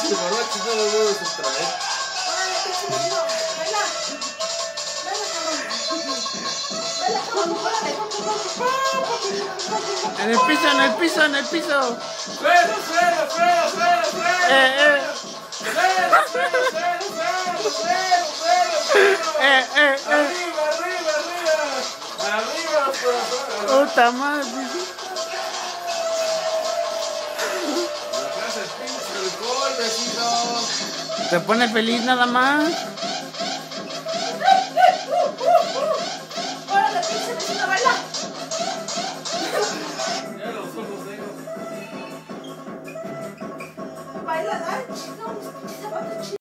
El guarache no lo voy a sustraer. Órale, pinche vecino. Baila. Baila, cabrón. Baila, cabrón. En el piso, en el piso, en el piso. ¡Suelo, suelo, suelo, suelo, suelo! Eh. ¡Suelo, suelo, suelo, suelo, suelo, suelo, suelo! ¡Arriba, arriba, arriba! ¡Arriba los corazones! Puta madre. La casa es pinche alcohol, vecino. Te pone feliz nada más. Órale, pinche vecino, baila. Ya los ojos negros. Baila, ay, chingón, mis pinches zapatos.